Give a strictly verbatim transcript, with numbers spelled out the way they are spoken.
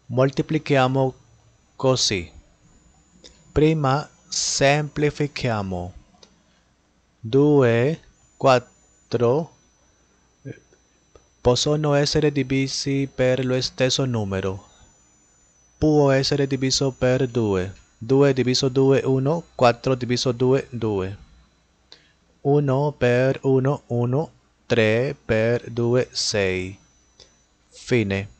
Moltiplichiamo così. Prima semplifichiamo. due, quattro possono essere divisi per lo stesso numero. Può essere diviso per due. due diviso due, uno. quattro diviso due, due. uno per uno, uno. tre per due, sei. Fine.